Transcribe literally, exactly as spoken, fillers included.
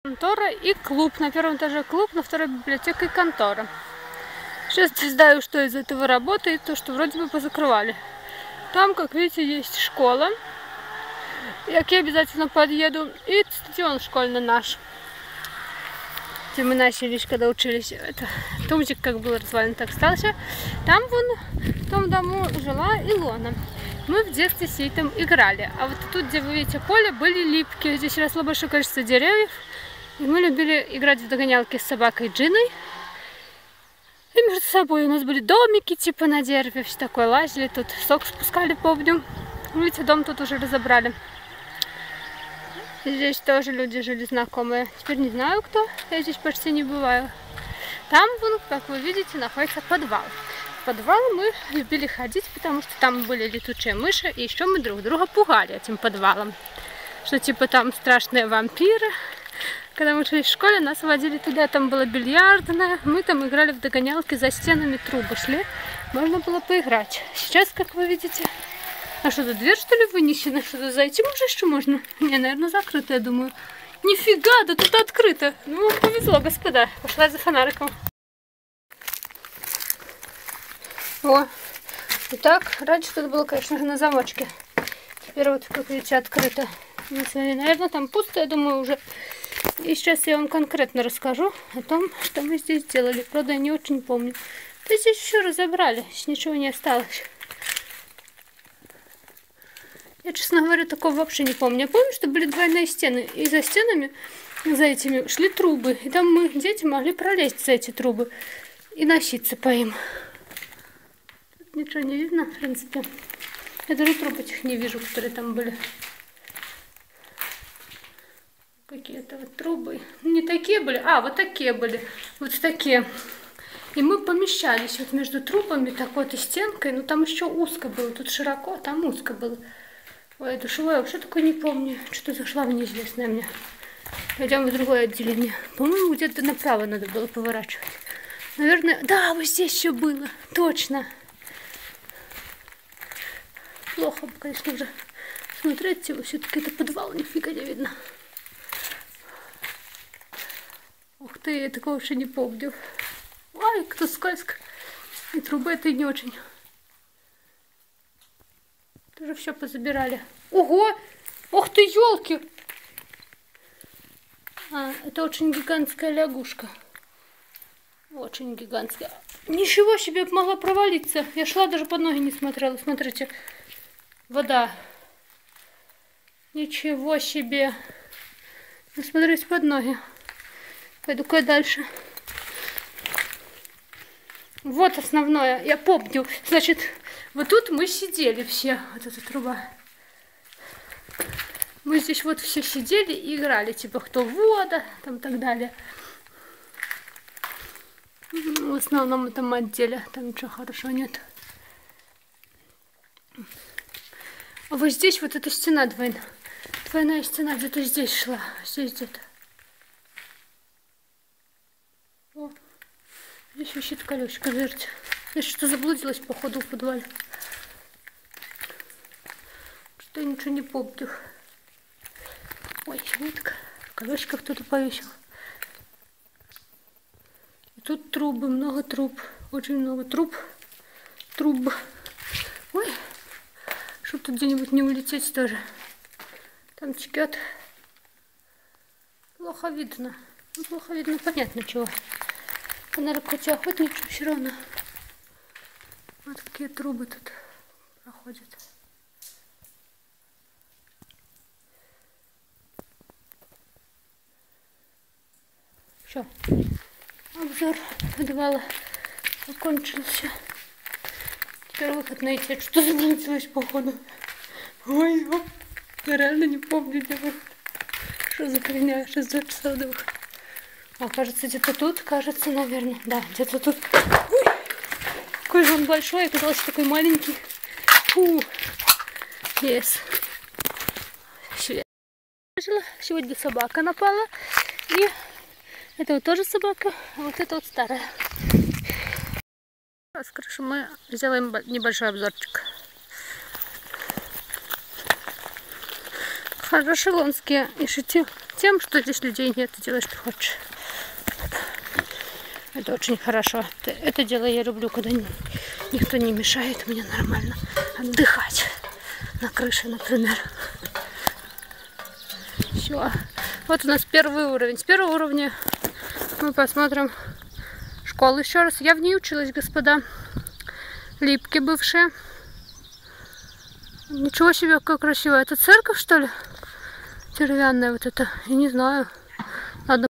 Контора и клуб. На первом этаже клуб, на второй библиотека и контора. Сейчас не знаю, что из этого работает, то что вроде бы позакрывали. Там, как видите, есть школа. Я к ней обязательно подъеду. И стадион школьный наш. Где мы начали, когда учились. Это тумчик как был развален, так остался. Там вон, в том дому жила Илона. Мы в детстве с ней там играли. А вот тут, где вы видите поле, были липки. Здесь росло большое количество деревьев. И мы любили играть в догонялки с собакой Джиной. И между собой у нас были домики, типа на дереве, все такое. Лазили, тут сок спускали, помню. Видите, дом тут уже разобрали. Здесь тоже люди жили знакомые. Теперь не знаю кто, я здесь почти не бываю. Там, вон, как вы видите, находится подвал. В подвал мы любили ходить, потому что там были летучие мыши. И еще мы друг друга пугали этим подвалом. Что типа там страшные вампиры. Когда мы шли в школе, нас водили туда, там была бильярдная. Мы там играли в догонялки, за стенами трубы шли. Можно было поиграть. Сейчас, как вы видите... А что, тут дверь, что ли, вынесена? Что-то зайти уже еще можно? Не, наверное, закрыто, я думаю. Нифига, да тут открыто. Ну, вам повезло, господа. Пошла за фонариком. О, итак, раньше тут было, конечно же, на замочке. Теперь вот, как видите, открыто. Наверное, там пусто, я думаю, уже... И сейчас я вам конкретно расскажу о том, что мы здесь делали. Правда, я не очень помню. Да здесь еще разобрали, здесь ничего не осталось. Я, честно говоря, такого вообще не помню. Я помню, что были двойные стены. И за стенами, за этими, шли трубы. И там мы, дети, могли пролезть за эти трубы и носиться по им. Тут ничего не видно, в принципе. Я даже труб этих не вижу, которые там были. Какие-то вот трубы. Не такие были, а вот такие были. Вот такие. И мы помещались вот между трубами, так вот и стенкой. Но там еще узко было. Тут широко, а там узко было. Ой, душевое вообще такое не помню. Что зашла в неизвестное мне. Пойдем в другое отделение. По-моему, где-то направо надо было поворачивать. Наверное, да, вот здесь еще было. Точно. Плохо, конечно же, смотреть его. Все-таки это подвал, нифига не видно. Ух ты, я такого вообще не помню. Ай, кто скользко. И трубы это не очень. Тоже все позабирали. Ого! Ух ты, елки! А, это очень гигантская лягушка. Очень гигантская. Ничего себе, могла провалиться. Я шла, даже под ноги не смотрела. Смотрите. Вода. Ничего себе. Ну, смотрите под ноги. Пойду-ка дальше. Вот основное. Я помню. Значит, вот тут мы сидели все. Вот эта труба. Мы здесь вот все сидели и играли. Типа, кто вода, там так далее. В основном в этом отделе. Там ничего хорошего нет. А вот здесь вот эта стена двойная. Двойная стена где-то здесь шла. Здесь где-то. О, здесь висит колечко, верьте. Я что-то заблудилась, походу, в подвале. Что я ничего не помню. Ой, нитка. Колечко кто-то повесил. И тут трубы, много труб. Очень много труб. Труб. Ой, чтобы тут где-нибудь не улететь тоже. Там текет. Плохо видно. Ну, плохо видно, понятно чего. Фонарик хоть и охотничий, все равно. Вот какие трубы тут проходят. Все. Обзор подвала закончился. Теперь выход найти. Что заблудилось, походу? Ой, я реально не помню, где выход. Что за хрень? Сейчас два часа до выхода. А, кажется, где-то тут, кажется, наверное. Да, где-то тут. Ой, какой же он большой, оказался такой маленький. Фу. Yes. Сегодня собака напала. И это вот тоже собака, а вот это вот старая. С крыши мы сделаем небольшой обзорчик. Хорошие лонские ишити тем, что здесь людей нет, ты делаешь, что хочешь. Это очень хорошо. Это дело я люблю, когда никто не мешает мне нормально отдыхать. На крыше, например. Все. Вот у нас первый уровень. С первого уровня мы посмотрим школу еще раз. Я в ней училась, господа. Липки бывшие. Ничего себе, как красиво. Это церковь, что ли? Деревянная вот это. Я не знаю. Ладно.